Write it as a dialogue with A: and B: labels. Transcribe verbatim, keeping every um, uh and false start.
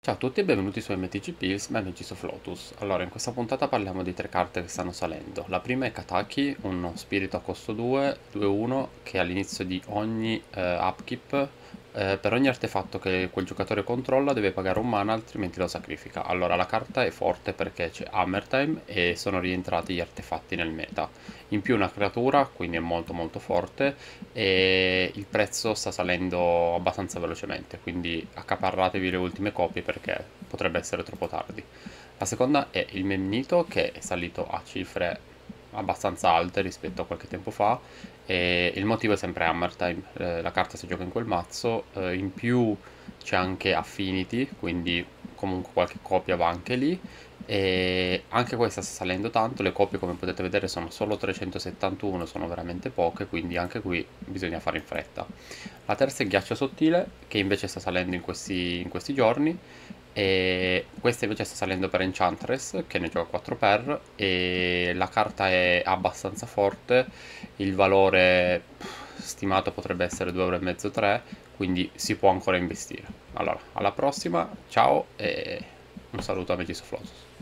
A: Ciao a tutti e benvenuti su M T G Pills, ma M G of Lotus. Allora, in questa puntata parliamo di tre carte che stanno salendo. La prima è Kataki, uno spirito a costo due, due uno, che all'inizio di ogni eh, upkeep, eh, per ogni artefatto che quel giocatore controlla deve pagare un mana, altrimenti lo sacrifica. Allora, la carta è forte perché c'è Hammer Time e sono rientrati gli artefatti nel meta. In più una creatura, quindi è molto molto forte, e il prezzo sta salendo abbastanza velocemente, quindi accaparratevi le ultime copie perché potrebbe essere troppo tardi. La seconda è il Memnito, che è salito a cifre abbastanza alte rispetto a qualche tempo fa, e il motivo è sempre Hammer Time. Eh, la carta si gioca in quel mazzo, eh, in più c'è anche Affinity, quindi comunque qualche copia va anche lì, e anche questa sta salendo tanto. Le copie, come potete vedere, sono solo trecentosettantuno, sono veramente poche, quindi anche qui bisogna fare in fretta. La terza è Ghiaccio Sottile, che invece sta salendo in questi, in questi giorni, e questa invece sta salendo per Enchantress, che ne gioca quattro per, e la carta è abbastanza forte. Il valore pff, stimato potrebbe essere due euro e mezzo tre, quindi si può ancora investire. Allora, alla prossima, ciao e un saluto a Megis of Lotus.